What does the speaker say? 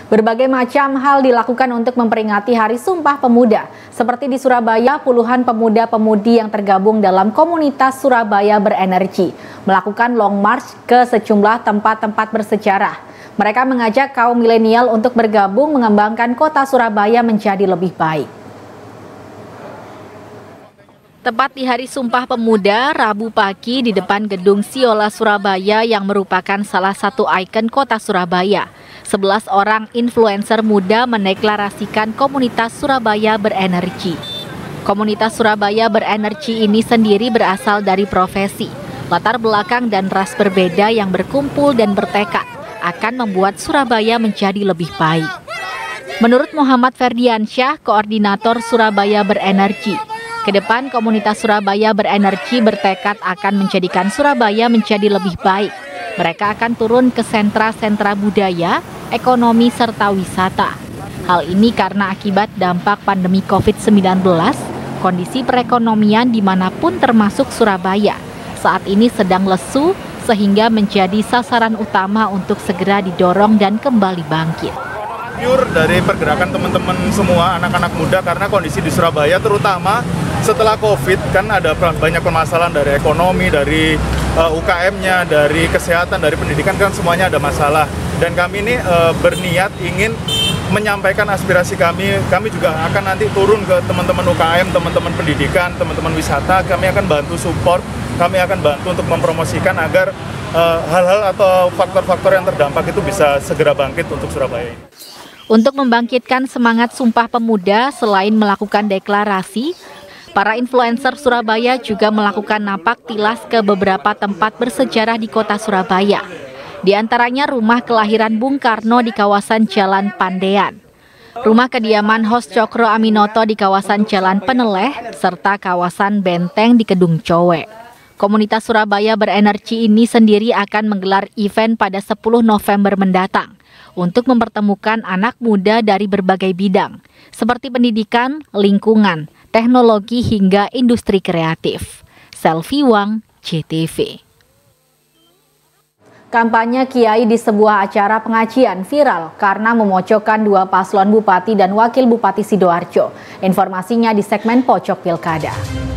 Berbagai macam hal dilakukan untuk memperingati Hari Sumpah Pemuda. Seperti di Surabaya, puluhan pemuda-pemudi yang tergabung dalam komunitas Surabaya Berenergi melakukan long march ke sejumlah tempat-tempat bersejarah. Mereka mengajak kaum milenial untuk bergabung mengembangkan kota Surabaya menjadi lebih baik. Tepat di Hari Sumpah Pemuda, Rabu pagi di depan gedung Siola Surabaya yang merupakan salah satu ikon kota Surabaya. 11 orang influencer muda mendeklarasikan komunitas Surabaya Berenergi. Komunitas Surabaya Berenergi ini sendiri berasal dari profesi, latar belakang dan ras berbeda yang berkumpul dan bertekad akan membuat Surabaya menjadi lebih baik. Menurut Muhammad Ferdiansyah, koordinator Surabaya Berenergi, ke depan komunitas Surabaya Berenergi bertekad akan menjadikan Surabaya menjadi lebih baik. Mereka akan turun ke sentra-sentra budaya, ekonomi, serta wisata. Hal ini karena akibat dampak pandemi COVID-19, kondisi perekonomian dimanapun termasuk Surabaya saat ini sedang lesu sehingga menjadi sasaran utama untuk segera didorong dan kembali bangkit. Pure dari pergerakan teman-teman semua anak-anak muda karena kondisi di Surabaya terutama setelah COVID kan ada banyak permasalahan dari ekonomi, dari UKM-nya, dari kesehatan, dari pendidikan kan semuanya ada masalah. Dan kami ini berniat ingin menyampaikan aspirasi kami. Kami juga akan nanti turun ke teman-teman UKM, teman-teman pendidikan, teman-teman wisata. Kami akan bantu support, kami akan bantu untuk mempromosikan agar hal-hal atau faktor-faktor yang terdampak itu bisa segera bangkit untuk Surabaya ini. Untuk membangkitkan semangat Sumpah Pemuda, selain melakukan deklarasi, para influencer Surabaya juga melakukan napak tilas ke beberapa tempat bersejarah di kota Surabaya. Di antaranya rumah kelahiran Bung Karno di kawasan Jalan Pandean, rumah kediaman Hos Cokro Aminoto di kawasan Jalan Peneleh, serta kawasan Benteng di Kedung Cowe. Komunitas Surabaya Berenergi ini sendiri akan menggelar event pada 10 November mendatang untuk mempertemukan anak muda dari berbagai bidang, seperti pendidikan, lingkungan, teknologi hingga industri kreatif. Selvi Wang, JTV. Kampanye Kiai di sebuah acara pengajian viral karena memojokkan dua paslon Bupati dan Wakil Bupati Sidoarjo. Informasinya di segmen Pojok Pilkada.